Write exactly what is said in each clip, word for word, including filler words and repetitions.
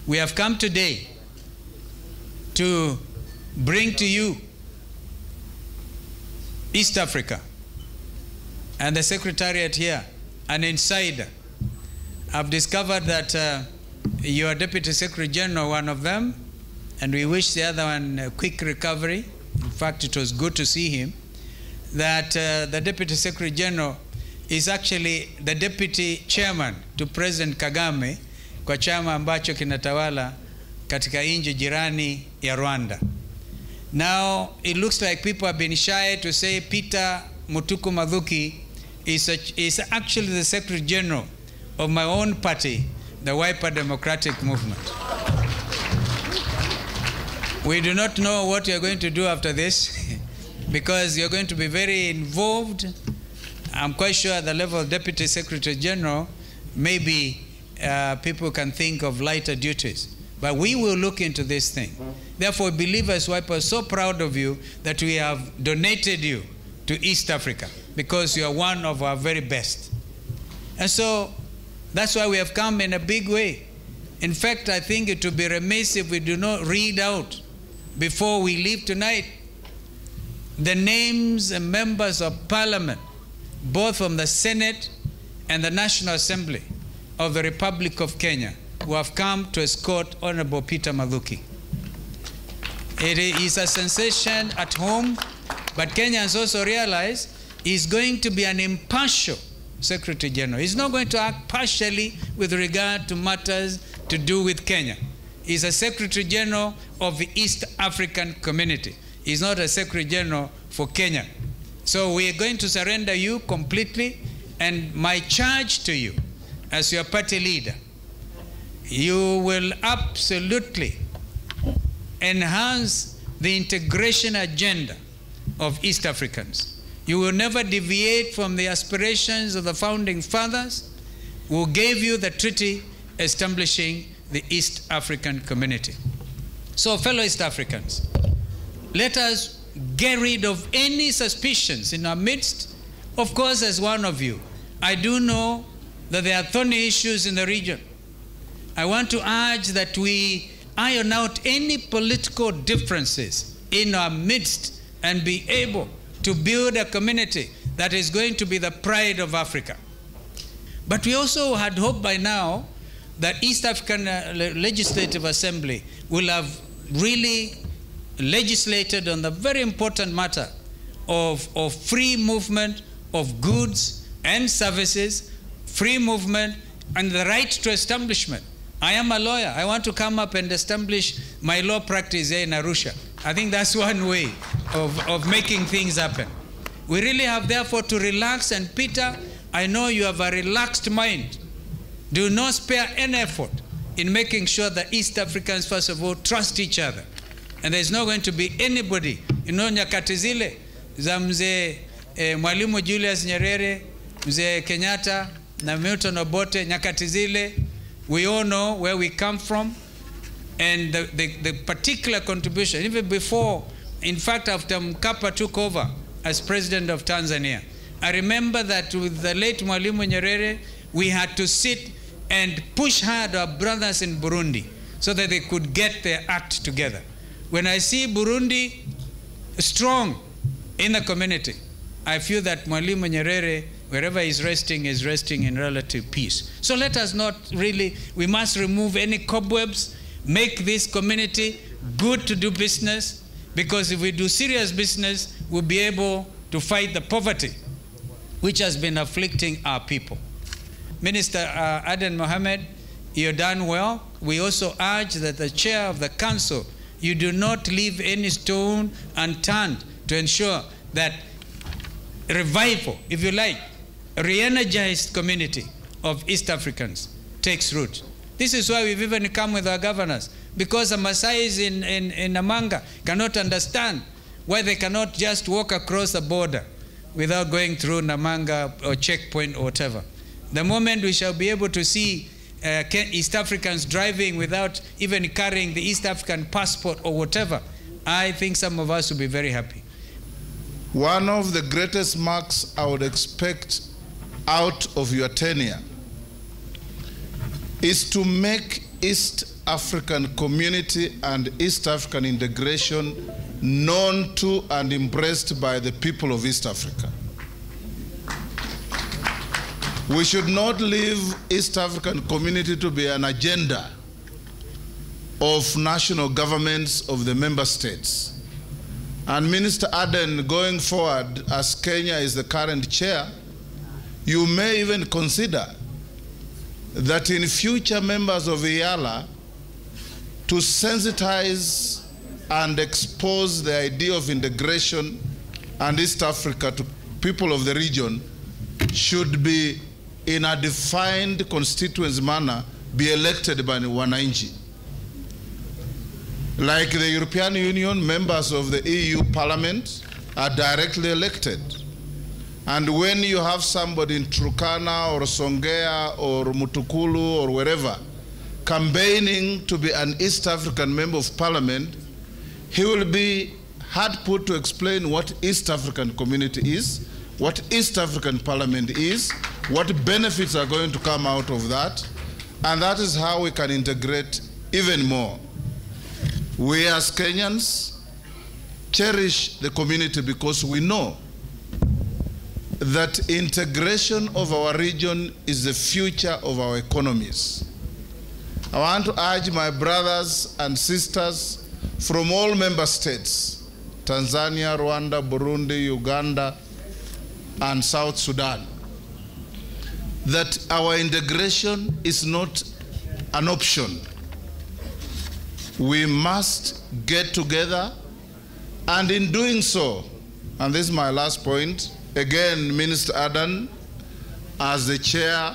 We have come today to bring to you East Africa and the Secretariat here, an insider. I've discovered that uh, your Deputy Secretary General, one of them, and we wish the other one a quick recovery. In fact, it was good to see him. That uh, the Deputy Secretary General is actually the Deputy Chairman to President Kagame kwa chama ambacho kinatawala katika nchi jirani ya Rwanda. Now, it looks like people have been shy to say Peter Mutuku Mathuki is, a, is actually the Secretary General of my own party, the Wiper Democratic Movement. We do not know what you're going to do after this because you're going to be very involved. I'm quite sure at the level of Deputy Secretary General, maybe uh, people can think of lighter duties. But we will look into this thing. Therefore, Believers Wiper are so proud of you that we have donated you to East Africa because you are one of our very best. And so that's why we have come in a big way. In fact, I think it would be remiss if we do not read out before we leave tonight the names and members of Parliament, both from the Senate and the National Assembly of the Republic of Kenya, who have come to escort Honorable Peter Mathuki. It is a sensation at home, but Kenyans also realize he's going to be an impartial Secretary General. He's not going to act partially with regard to matters to do with Kenya. He's a Secretary General of the East African Community. He's not a Secretary General for Kenya. So we are going to surrender you completely, and my charge to you as your party leader, you will absolutely enhance the integration agenda of East Africans. You will never deviate from the aspirations of the founding fathers who gave you the treaty establishing the East African Community. So, fellow East Africans, let us get rid of any suspicions in our midst. Of course, as one of you, I do know that there are thorny issues in the region. I want to urge that we iron out any political differences in our midst and be able to build a community that is going to be the pride of Africa. But we also had hoped by now that East African uh, Legislative Assembly will have really legislated on the very important matter of, of free movement of goods and services, free movement, and the right to establishment. I am a lawyer. I want to come up and establish my law practice here in Arusha. I think that's one way of, of making things happen. We really have therefore to relax, and Peter, I know you have a relaxed mind. Do not spare any effort in making sure that East Africans, first of all, trust each other. And there's not going to be anybody, you know, nyakati zile za mzee eh, Mwalimu Julius Nyerere, mzee Kenyatta, na Milton Obote, nyakati zile, we all know where we come from, and the, the, the particular contribution, even before, in fact, after Mkapa took over as president of Tanzania, I remember that with the late Mwalimu Nyerere, we had to sit and push hard our brothers in Burundi so that they could get their act together. When I see Burundi strong in the community, I feel that Mwalimu Nyerere, wherever he's resting, is resting in relative peace. So let us not really, we must remove any cobwebs, make this community good to do business, because if we do serious business, we'll be able to fight the poverty which has been afflicting our people. Minister uh, Aden Mohamed, you've done well. We also urge that the chair of the council, you do not leave any stone unturned to ensure that revival, if you like, a re-energized community of East Africans takes root. This is why we've even come with our governors, because the Maasais in, in, in Namanga cannot understand why they cannot just walk across the border without going through Namanga or checkpoint or whatever. The moment we shall be able to see uh, East Africans driving without even carrying the East African passport or whatever, I think some of us will be very happy. One of the greatest marks I would expect out of your tenure is to make East African community and East African integration known to and embraced by the people of East Africa. We should not leave East African community to be an agenda of national governments of the member states. And Minister Aden, going forward, as Kenya is the current chair, you may even consider that in future members of IALA to sensitize and expose the idea of integration and East Africa to people of the region should be, in a defined constituency manner, be elected by the Wananchi. Like the European Union, members of the E U Parliament are directly elected. And when you have somebody in Turkana or Songea or Mutukulu or wherever campaigning to be an East African member of Parliament, he will be hard put to explain what East African community is, what East African Parliament is, what benefits are going to come out of that, and that is how we can integrate even more. We as Kenyans cherish the community because we know that integration of our region is the future of our economies. I want to urge my brothers and sisters from all member states, Tanzania, Rwanda, Burundi, Uganda, and South Sudan, that our integration is not an option. We must get together, and in doing so, and this is my last point, again, Minister Aden, as the chair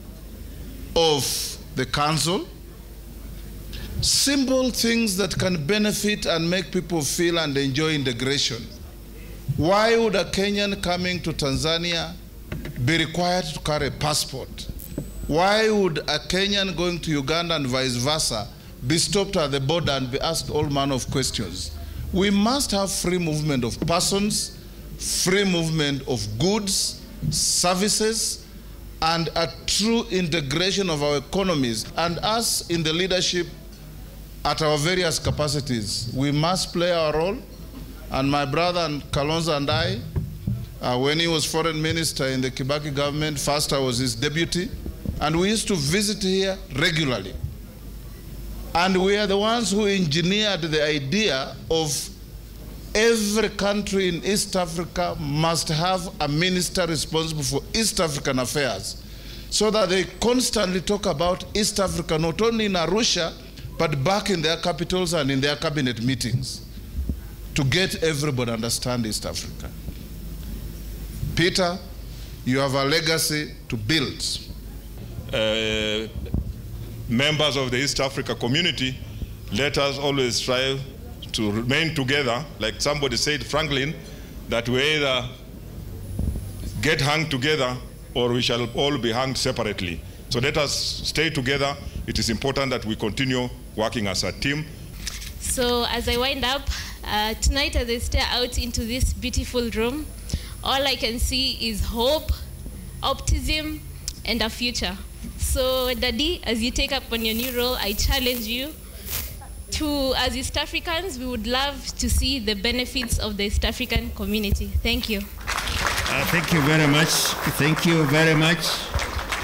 of the council, simple things that can benefit and make people feel and enjoy integration. Why would a Kenyan coming to Tanzania be required to carry a passport? Why would a Kenyan going to Uganda and vice versa be stopped at the border and be asked all manner of questions? We must have free movement of persons, free movement of goods, services, and a true integration of our economies. And us in the leadership at our various capacities, we must play our role. And my brother and Kalonzo and I, uh, when he was foreign minister in the Kibaki government, first I was his deputy, and we used to visit here regularly. And we are the ones who engineered the idea of every country in East Africa must have a minister responsible for East African affairs, so that they constantly talk about East Africa, not only in Arusha, but back in their capitals and in their cabinet meetings, to get everybody to understand East Africa. Peter, you have a legacy to build. Uh, members of the East Africa community, let us always strive to remain together. Like somebody said, Franklin, that we either get hung together or we shall all be hanged separately. So let us stay together. It is important that we continue working as a team. So as I wind up, uh, tonight as I stare out into this beautiful room, all I can see is hope, optimism, and a future. So Daddy, as you take up on your new role, I challenge you to, as East Africans, we would love to see the benefits of the East African community. Thank you. Uh, thank you very much. Thank you very much.